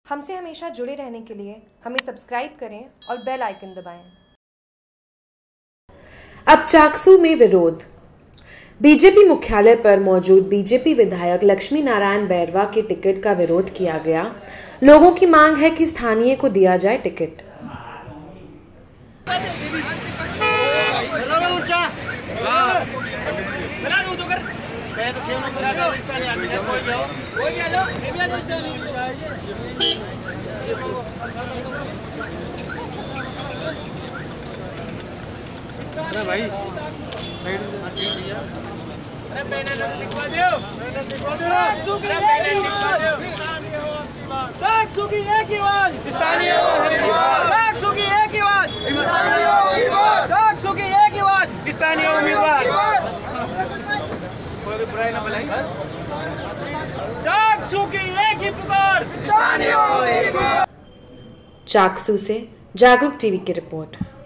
हमसे हमेशा जुड़े रहने के लिए हमें सब्सक्राइब करें और बेल आइकन दबाएं। अब चाकसू में विरोध। बीजेपी मुख्यालय पर मौजूद बीजेपी विधायक लक्ष्मी नारायण बैरवा के टिकट का विरोध किया गया। लोगों की मांग है कि स्थानीय को दिया जाए टिकट। अरे भाई साइड अरे बैनर लिखवा दो, चाकसू की एक ही आवाज, स्थानीय चाकसू की एक ही आवाज, चाकसू की एक ही आवाज, स्थानीय उम्मीदवार कोई बुराई ना भलाई, चाकसू की एक ही पुकार, स्थानीय उम्मीदवार। चाकसू से जागरूक टीवी की रिपोर्ट।